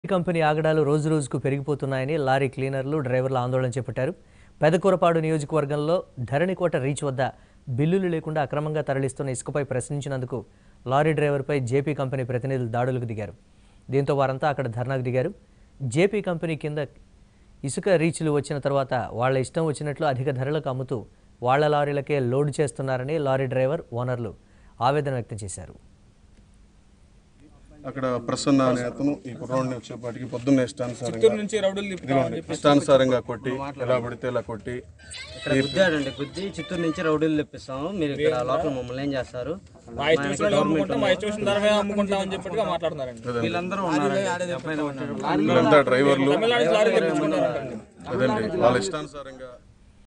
Company ఆగడాలు రోజురోజుకు పెరిగిపోతున్నాయని lorry క్లీనర్లు డ్రైవర్ల ఆందోళన చేపట్టారు. పెదకూరపాడు నియోజకవర్గంలో ధరణికోట రీచ్ వద్ద బిల్లులు లేకుండా అక్రమంగా తరలిస్తున్న ఇసుకపై ప్రశ్నించినందుకు లారీ డ్రైవర్పై జేపీ కంపెనీ ప్రతినిధులు దాడులకు దిగారు. దీంతో వారంతా అక్కడ ధర్నాకు దిగారు. జేపీ కంపెనీ కింద ఇసుక రీచ్లు వచ్చిన తర్వాత వాళ్ళ ఇష్టం వచ్చినట్లు అధిక ధరలకు అమ్ముతూ వాళ్ల లారీలకే లోడ్ చేస్తున్నారని లారీ డ్రైవర్ ఓనర్లు ఆవేదన వ్యక్తం చేశారు. అక్కడ ప్రసన్న అనే అతను ఈ కుర్రాడిని వచ్చేపాటికి పొద్దున్నే ఇష్టానుసారంగా కొట్టి ఎలా పడితే ఇలా కొట్టి గుద్దాడండి. గుద్ది చిత్తూరు నుంచి రౌడీలు తెప్పిస్తాము, మీరు ఇక్కడ లోపల మమ్మల్ని ఏం చేస్తారు, వీళ్ళందరూ డ్రైవర్లు అదండి వాళ్ళ ఇష్టానుసారంగా